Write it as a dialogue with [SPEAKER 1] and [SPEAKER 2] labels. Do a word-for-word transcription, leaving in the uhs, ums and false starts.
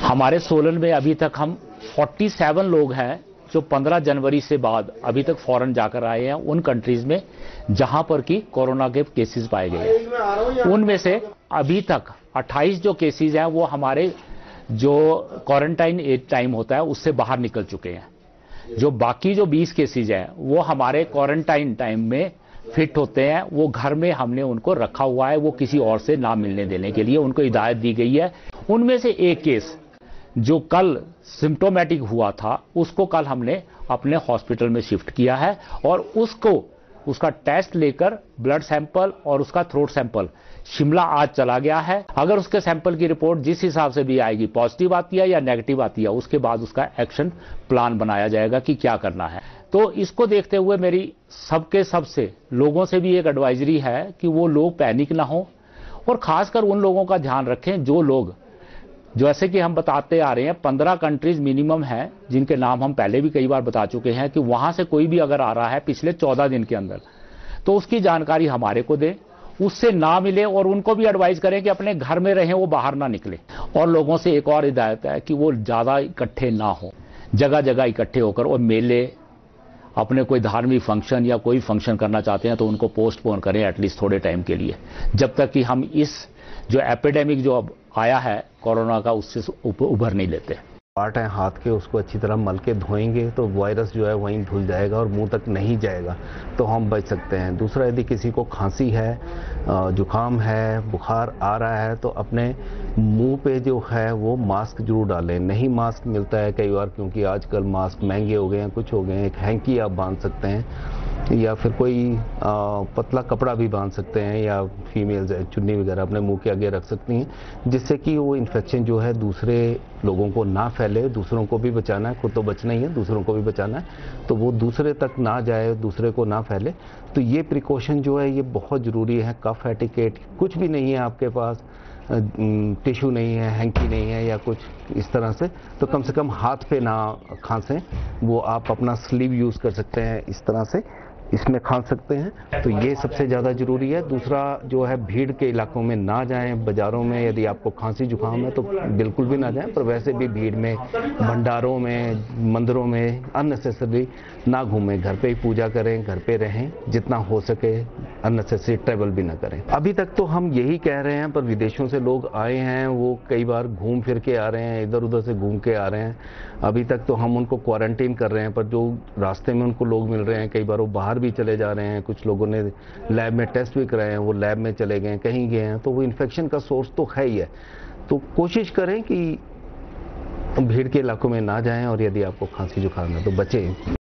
[SPEAKER 1] हमारे सोलन में अभी तक हम सैंतालीस लोग हैं जो पंद्रह जनवरी से बाद अभी तक फॉरेन जाकर आए हैं उन कंट्रीज में जहां पर कि कोरोना के केसेस पाए गए हैं। उनमें से अभी तक अट्ठाईस जो केसेस हैं वो हमारे जो क्वारंटाइन टाइम होता है उससे बाहर निकल चुके हैं। जो बाकी जो बीस केसेस हैं वो हमारे क्वारंटाइन टाइम में फिट होते हैं, वो घर में हमने उनको रखा हुआ है, वो किसी और से ना मिलने देने के लिए उनको हिदायत दी गई है। उनमें से एक केस जो कल सिम्टोमेटिक हुआ था उसको कल हमने अपने हॉस्पिटल में शिफ्ट किया है और उसको उसका टेस्ट लेकर ब्लड सैंपल और उसका थ्रोट सैंपल शिमला आज चला गया है। अगर उसके सैंपल की रिपोर्ट जिस हिसाब से भी आएगी, पॉजिटिव आती है या नेगेटिव आती है, उसके बाद उसका एक्शन प्लान बनाया जाएगा कि क्या करना है। तो इसको देखते हुए मेरी सबके सबसे लोगों से भी एक एडवाइजरी है कि वो लोग पैनिक ना हो और खासकर उन लोगों का ध्यान रखें जो लोग, जैसे कि हम बताते आ रहे हैं, पंद्रह कंट्रीज मिनिमम हैं जिनके नाम हम पहले भी कई बार बता चुके हैं कि वहां से कोई भी अगर आ रहा है पिछले चौदह दिन के अंदर तो उसकी जानकारी हमारे को दें, उससे ना मिले और उनको भी एडवाइस करें कि अपने घर में रहें, वो बाहर ना निकले। और लोगों से एक और हिदायत है कि वो ज्यादा इकट्ठे ना हो, जगह जगह इकट्ठे होकर और मेले, अपने कोई धार्मिक फंक्शन या कोई फंक्शन करना चाहते हैं तो उनको पोस्टपोन करें एटलीस्ट थोड़े टाइम के लिए, जब तक कि हम इस जो एपिडेमिक जो अब आया है कोरोना का उससे उभर नहीं लेते।
[SPEAKER 2] पार्ट है हाथ के, उसको अच्छी तरह मल के धोएंगे तो वायरस जो है वहीं धुल जाएगा और मुंह तक नहीं जाएगा, तो हम बच सकते हैं। दूसरा, यदि किसी को खांसी है, जुकाम है, बुखार आ रहा है तो अपने मुंह पे जो है वो मास्क जरूर डालें। नहीं मास्क मिलता है कई बार, क्योंकि आजकल मास्क महंगे हो गए हैं, कुछ हो गए हैं, एक हैंकी आप बांध सकते हैं या फिर कोई आ, पतला कपड़ा भी बांध सकते हैं या फीमेल्स चुन्नी वगैरह अपने मुंह के आगे रख सकती हैं, जिससे कि वो इन्फेक्शन जो है दूसरे लोगों को ना फैले। दूसरों को भी बचाना है, खुद तो बचना ही है, दूसरों को भी बचाना है, तो वो दूसरे तक ना जाए, दूसरे को ना फैले। तो ये प्रिकॉशन जो है ये बहुत ज़रूरी है। कफ एटिकेट कुछ भी नहीं है आपके पास, टिश्यू नहीं है, हैंकी नहीं है या कुछ इस तरह से, तो कम से कम हाथ पे ना खांसें। वो आप अपना स्लीव यूज़ कर सकते हैं, इस तरह से इसमें खांस सकते हैं, तो ये सबसे ज़्यादा ज़रूरी है। दूसरा जो है, भीड़ के इलाकों में ना जाएं। बाज़ारों में यदि आपको खांसी जुकाम है तो बिल्कुल भी ना जाएं, पर वैसे भी भीड़ में, भंडारों में, मंदिरों में अननेसेसरी ना घूमें। घर पे ही पूजा करें, घर पे रहें, जितना हो सके अननेसेसरी ट्रैवल भी ना करें। अभी तक तो हम यही कह रहे हैं, पर विदेशों से लोग आए हैं, वो कई बार घूम फिर के आ रहे हैं, इधर उधर से घूम के आ रहे हैं। अभी तक तो हम उनको क्वारंटीन कर रहे हैं, पर जो रास्ते में उनको लोग मिल रहे हैं, कई बार वो बाहर भी चले जा रहे हैं। कुछ लोगों ने लैब में टेस्ट भी कराए हैं, वो लैब में चले गए, कहीं गए हैं, तो वो इन्फेक्शन का सोर्स तो है ही है। तो कोशिश करें कि भीड़ के इलाकों में ना जाएं और यदि आपको खांसी जुकाम है तो बचें।